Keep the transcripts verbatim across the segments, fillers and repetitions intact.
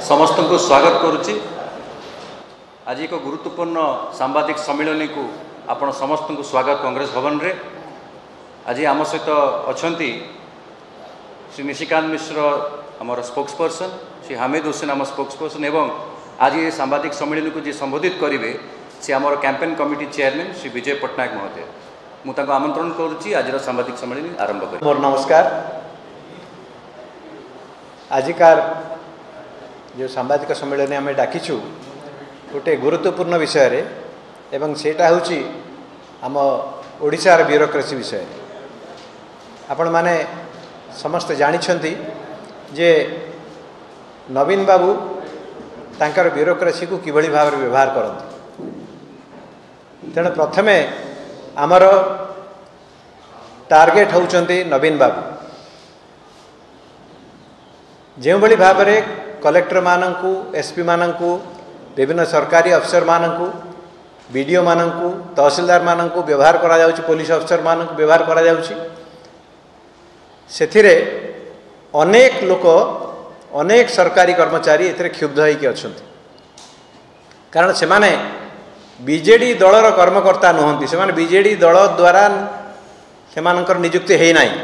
समस्त को स्वागत करुच्ची। आज एक गुरुत्वपूर्ण सांबादिक सम्मेलन को आपण समस्त को स्वागत कांग्रेस भवन रे। आज आम सहित अच्छा श्री निशिकांत मिश्र आमर स्पोक्स पर्सन, श्री हामिद हुसैन आम स्पोक्स पर्सन एवं आज ये सांबादिक सम्मेलन को जी संबोधित करेंगे से आमर campaign committee chairman Shri Vijay Patnaik महोदय। मुझे आमंत्रण करुच्ची आज सांबादिक सम्मेलन आरंभ कर। मोर नमस्कार। आजिकार जो सांबादिक सम्मेलन आम डाकिचु गोटे गुरुत्वपूर्ण विषय रे एवं सेटा होची आम ओडिशार ब्यूरोक्रेसी विषय। आपण माने समस्त जानिछंती जे नवीन बाबू तांकर ब्यूरोक्रेसी को किभली भाव व्यवहार करते। तेणु प्रथमे आमर टार्गेट होउचंती नवीन बाबू। जो भली भाव में कलेक्टर मानू एसपी मानू विभिन्न सरकारी अफसर मानू बीडीओ मानू तहसीलदार मानू व्यवहार करा जाउची, पुलिस अफसर मानू व्यवहार करा जाउची, सेथिरे अनेक लोक अनेक सरकारी कर्मचारी एथिरे क्षुब्ध होइके अछंती। कारण से माने बीजेडी दलर कर्मकर्ता नुहंती, से माने बीजेडी दल द्वारा से मानकर नियुक्ति है नाही।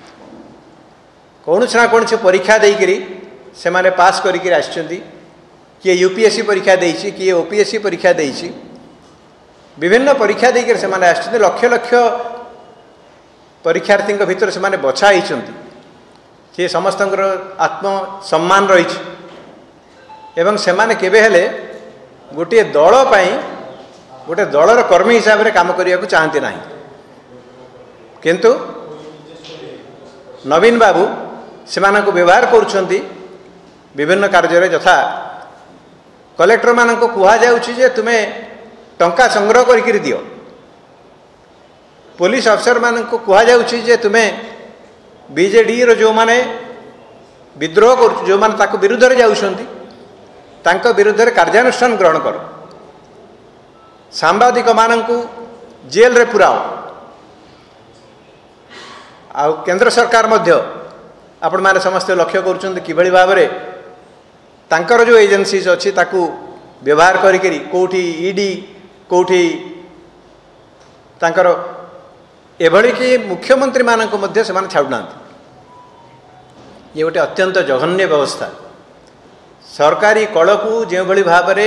कौन ना कौन से परीक्षा देकरी से माने पास करिक आछंती। किए यूपीएससी परीक्षा देइछि, किए ओपीएससी परीक्षा देइछि, विभिन्न परीक्षा देकर से माने आछंती। लक्ष लक्ष परीक्षार्थी भितर से माने बछा होइछंती। से समस्तंकर आत्म सम्मान रही एवं से माने केबे हेले गोटे दल पई गोटे दलर कर्मी हिसाब रे काम करिया को चाहते नाही। किंतु नवीन बाबू से मानक व्यवहार करुछंती विभिन्न कार्य यथा कलेक्टर मानक कुहा जाउछि जे तुमे टंका संग्रह करिक दियो, पुलिस अफसर मानक कुहा जाउछि जे तुमे बीजेडी रो जो माने विद्रोह कर जो माने ताको विरुद्ध रे जाउछंती तांको विरुद्ध रे कार्यानुष्ठान ग्रहण करो। सांबादिक मानकु जेल रे पुराओ। आ केंद्र सरकार मध्य आपण माने समस्त लक्ष्य करुछंती किभली भाव रे तांकर जो एजेंसीज अच्छी ताकू व्यवहार करिकरी कोठी ईडी कोठी तांकर एभली कि मुख्यमंत्री मानक मध्य से माने छाड़ुना। ये गोटे अत्यंत जघन्य व्यवस्था। सरकारी कल को जो भली भाव रे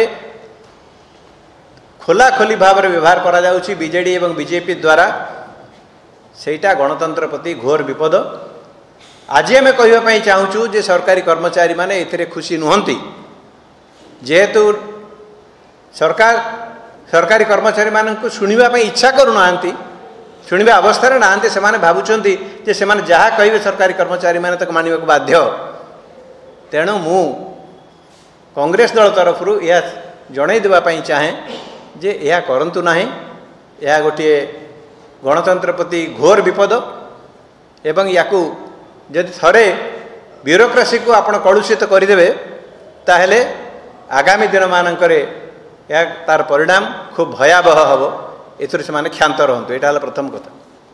खोला खोली भाव रे व्यवहार करा जाउछि बीजेडी एवं बीजेपी द्वारा, सेटा गणतंत्र प्रति घोर विपद। आज आम कहवाई चाहूँ जे सरकारी कर्मचारी माने एथिरे खुशी नुहंती, जेहेतु सरकार सरकारी कर्मचारी मानक शुणा इच्छा करूना, शुणा अवस्था ना से माने भावुंट जे से माने जहाँ कहे सरकारी कर्मचारी माने तक मानवा बाध्य। तेणु मु कांग्रेस दल तरफ यह जड़े देवाई चाहे जे यह करंतु नाही। यह गोटे गणतंत्र प्रति घोर विपद एवं याकू जदि थरे ब्यूरोक्रेसी को आपण कलुषित करदे ताहले आगामी दिन मानकरे या तार परिणाम खूब भयावह हम। एथुर से माने क्षांत रहंतु। एटा हला प्रथम कथा।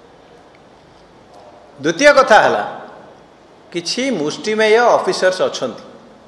द्वितीय कथा हला किछि मुष्टिमेय ऑफिसर्स अछंती,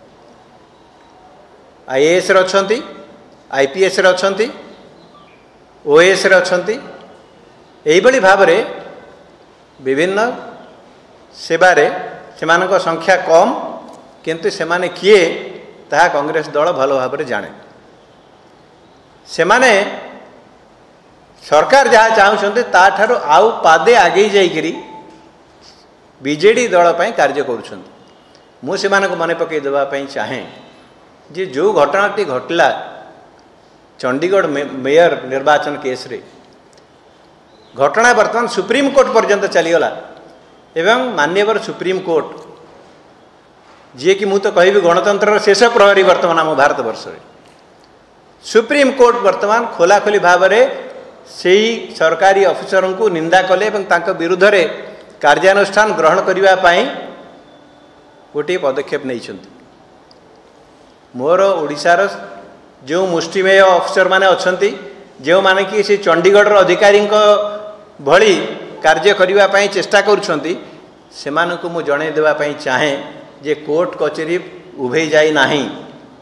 आईएएस रे अछंती, आईपीएस रे अछंती, ओएस रे अछंती। एही बली भाव रे विभिन्न सेवारे सेमानक संख्या कम, किंतु सेमाने किए ताहा कांग्रेस दल भल भाव में जाने। सेमाने सरकार जहाँ चाहते ताठारो आउ पादे आगे जाइकरी बीजेडी दल पई कार्य करुछंती। मु सेमानक मने पकई देबा पई चाहे जे जो घटनाटी घटला चंडीगढ़ मेयर निर्वाचन केस रे, घटना वर्तमान सुप्रीम कोर्ट पर्यंत चलीगला एवं मान्यवर सुप्रीम कोर्ट जी कि मुझे तो कहबी गणतंत्र शेष प्रहरी वर्तमान आम भारत वर्ष रे सुप्रीम कोर्ट वर्तमान खोला खोली भाव में से सरकारी अफिसर को निंदा कले एवं तांको विरुद्ध रे कार्यानुष्ठान ग्रहण करने गोटे पदक्षेप नहीं। मोर ओडिशार जो मुष्टिमेय अफिसर माने अछंती, जो माने कि से चंडीगढ़ अधिकारी भली कार्य करने चेष्टा करुछंती, सेमानकु मु जणे देवा पई चाहे जे कोर्ट कचेरी उभे जाई नाही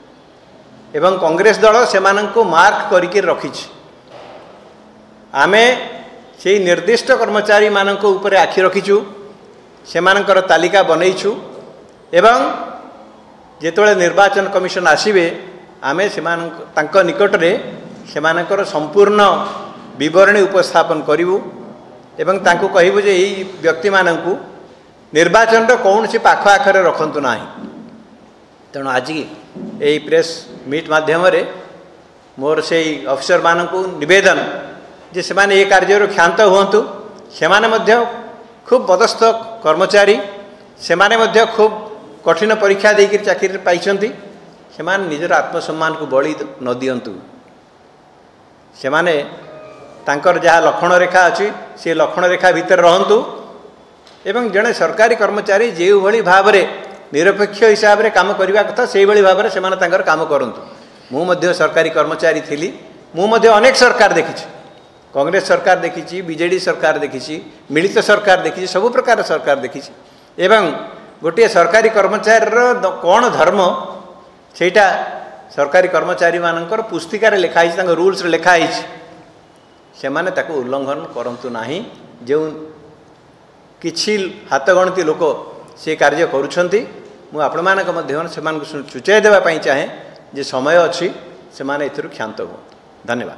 एवं कांग्रेस दल से मार्क करके रखिछि। आमे से निर्दिष्ट कर्मचारी मानक ऊपर आखि रखिछु, से मानकर तालिका बनईछु एवं जेतोले निर्वाचन कमिशन आसीबे आमे से तांको निकटरे से मानकर संपूर्ण विवरणी उपस्थापन करिवु एवं तांको कहिबु जे एई व्यक्ति मानकु निर्वाचन रो कौन सी पाख आखरे रखंतु नाही। तेणु आज एई प्रेस मीट माध्यम रे मोर से अफिसर मानकु निवेदन जे से माने ए कार्य क्षांत हुंतु, से माने मध्य खूब पदस्थ कर्मचारी, से माने मध्य खूब कठिन परीक्षा देकर चाकरी पाइछंती, से माने निजर आत्मसम्मान को बळी न दियंतु। से माने तांकर जहाँ लक्षण रेखा अच्छी से लक्षण रेखा भितर रहंतु एवं जड़े सरकारी कर्मचारी जो भली भाव में निरपेक्ष हिसाब से काम करने कथा से भाई भाव में से काम करंतु। मु मध्य सरकारी कर्मचारी थी, मु मध्य अनेक सरकार देखी, कांग्रेस सरकार देखी, बीजेडी सरकार देखी, मिलित सरकार देखी, सब प्रकार सरकार देखी एवं गोटे सरकारी कर्मचारी कौन धर्म सेटा सरकारी कर्मचारी मानकर पुस्तिकार लिखाई, रूल्स लिखाई, से माने ताको उल्लंघन करंतु नाही। जो किछि हाथगणती लोक से कार्य करुछंती, मु आपण मानक मध्य से मानक सूचय देबा पई चाहे जे समय अछि से माने एथिरु क्षांत हो। धन्यवाद।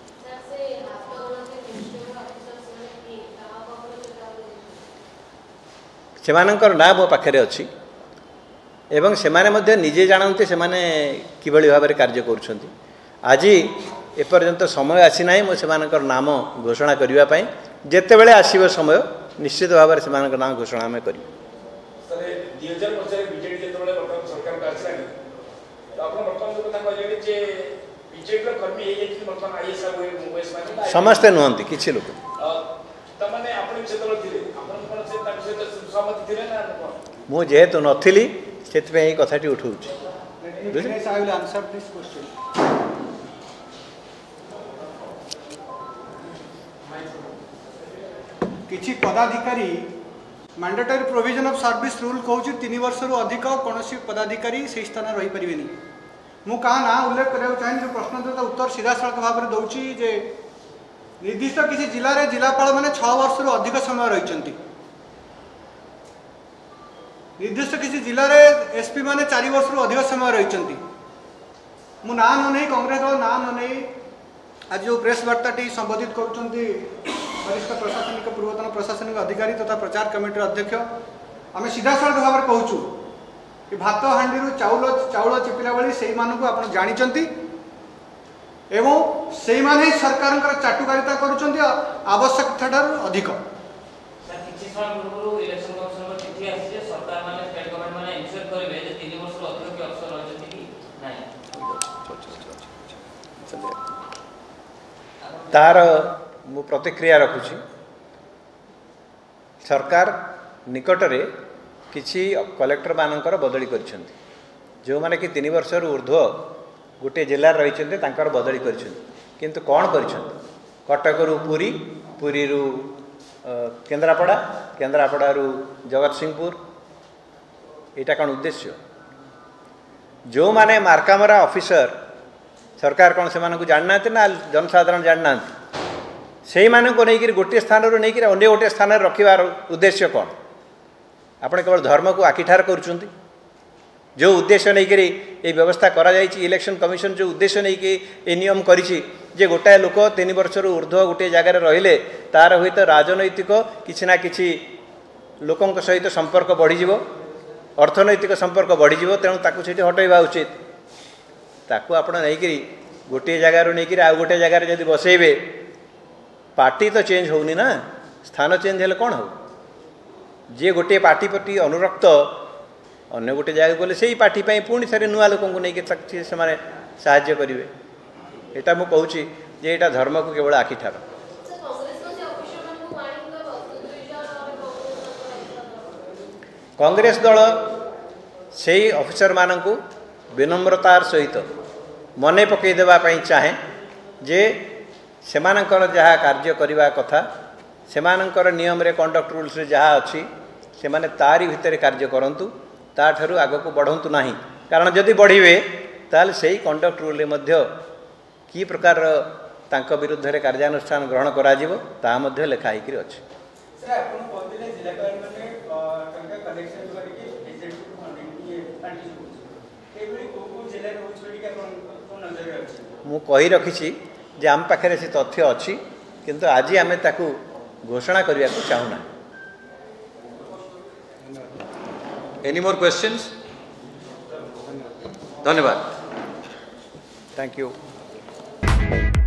से मानकर ना मो पाखरे अछि एवं से माने मध्य निजे जानते से माने किभଳି भाबरे कार्य करुछंती। आज एपर्यंत समय आसी ना मो से मानकर नाम घोषणा करबा पई, जेते बेले आसीबो समय निश्चित भाव में से नाम घोषणा आम कर। समस्ते नुहति कि लोक मु जेहेतु नथिली से कथाटी उठाऊँ। किछि पदाधिकारी mandatory provision of service rule कहूँ तीन वर्ष रु अधिक कौन पदाधिकारी से स्थान रही पारे। मु क्या ना उल्लेख करने चाहिए जो प्रश्न तो उत्तर सीधा सड़क भाव में दूसरी जे निर्दिष्ट किसी जिले में जिलापाल मैंने छः वर्ष रु अधिक समय रही, निर्दिष्ट किसी जिले में एसपी मैंने चार वर्ष रु अधिक समय रही। मु ना न नहीं कांग्रेस दल ना न नहीं आज जो प्रेस वार्ताटी संबोधित करुँच वरिष्ठ प्रशासनिक पूर्वतन प्रशासनिक अधिकारी तथा प्रचार कमिटी अध्यक्ष आम सीधा सड़क भाव में कहूँ कि भात हांडी चाउल चाउल चिपिला भाई से आप जानते एवं से ही सरकार चाटुकारिता करुँच आवश्यकता अधिक। तार मु प्रतिक्रिया रखुची। सरकार निकटरे किछि कलेक्टर मानकर बदली करिसेंती, जो माने कि तीन वर्ष रु ऊर्ध्व गोटे जिले रही तांकर बदली करिसेंती, किंतु कौन करिसेंती कटक रु पुरी, पुरी रु केन्द्रापड़ा, केन्द्रापड़ा रु जगतसिंहपुर, एटा कौन उद्देश्य? जो माने मार्कामरा ऑफिसर सरकार कौन से मानक जानना ना जनसाधारण जानना से मानक नहीं गोटे स्थान रू नहीं अन्य गोटे स्थान रखिबार उद्देश्य कौन? आपण केवल धर्म को आखिठार करुँच। जो उद्देश्य नहीं करी ये व्यवस्था करा जायछि, इलेक्शन कमिशन जो उद्देश्य नहीं कि ए नियम करिछि जे गोटाए लोक तीन वर्ष रु ऊर्ध्व गोटे जगार रहिले तार हुए तो राजनैतिक किछि ना किछि लोकंक सहित संपर्क बढ़ीजिव, अर्थनैतिक संपर्क बढ़ीजिव, तेणु ताकू सेठी हटाइबा उचित। ताकू आपण नहीं करी गोटे जगार नहीं आउ गोटे जगार जदि बसैबे पार्टी तो चेंज होनी ना, स्थान चेंज हेले कौन हो? जे गोटे पार्टी प्रति अनुरक्त अन्य गोटे जगह गले से पार्टी पर पुणी थे नुआ लोक नहीं से साहाय्य करेंगे। यहाँ मुझे कहूँ जे यहाँ धर्म को केवल आखिठार। कांग्रेस दल से ऑफिसर मानक विनम्रतार सहित मन पकईदेवाई चाहे जे सेमानकर जहाँ कार्य करने कथा सेमानकर नियम रे कंडक्ट रूल्स रे जहाँ अच्छी से माने तारी भितर कार्य करंतु, ताठरू आग को बढ़ंतु नहीं। कारण जदि बढ़िबे ताल से कंडक्ट रूल मध्य कि प्रकार तांको विरुद्ध रे कार्यानुष्ठान ग्रहण करा जिवो ता मध्य लेखा होकर अच्छे। सर आपण कहते जिला माने टंका कलेक्शन करके एजेंट को फंडिंग ये पार्टी को एबरी को को जिला रो छोड़ी का कोन नजर रे अछि मु कहि रखिछि जे आम पाखरे से तथ्य अछि किंतु आज आमे ताकू घोषणा करिया को चाहुना। Any more questions? धन्यवाद। Thank you.